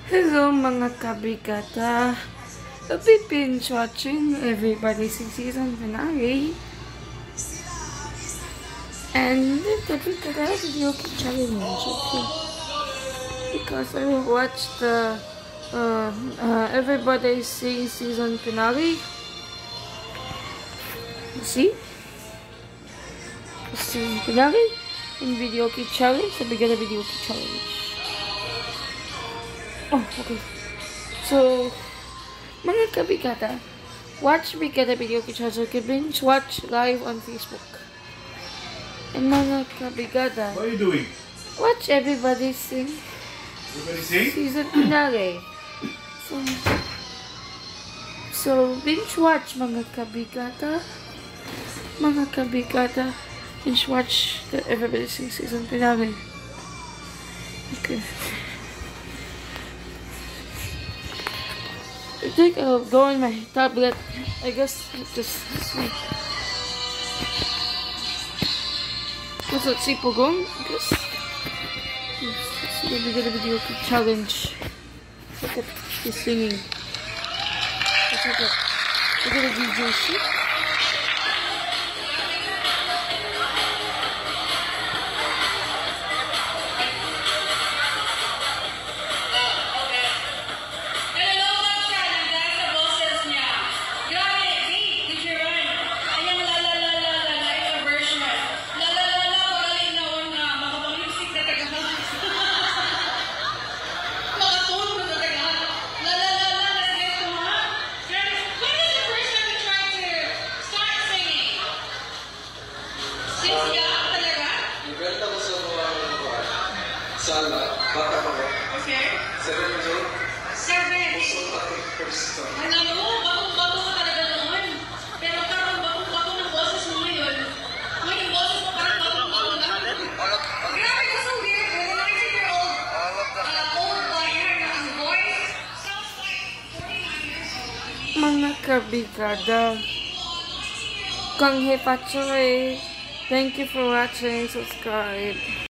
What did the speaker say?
Hello mga kabrigada. I've been binge watching everybody's season finale. And the Brigada Videoke challenge, okay? Because I will watch the everybody's season finale. See? Season finale in Videoke challenge, the Brigada Videoke challenge. Oh, okay. So, mga kabrigada, watch Brigada Videoke channel. You can binge watch live on Facebook. And mga kabrigada, what are you doing? Watch everybody sing. Everybody sing? Season finale. So binge watch mga kabrigada. Mga kabrigada, binge watch the everybody sing season finale. Okay. I think I'll go on my tablet. I guess just see. Let's see Pogong. I guess. Let's see the Brigada Videoke challenge. Look at he's singing. Look at the DJ shit. Sala, bata pa ko. Okay. 7 years old. 7. Puso at first time. Alam mo, bagong-bago ka talaga noon. Pero parang bagong-bago ng boses mo ngayon. Ngayon, boses mo parang bagong-bago na. Grabe ka, so weird. When I see your old ang voice, sounds like 49 years old. Mga kabrigada, Kang Hepachoy, thank you for watching. Subscribe.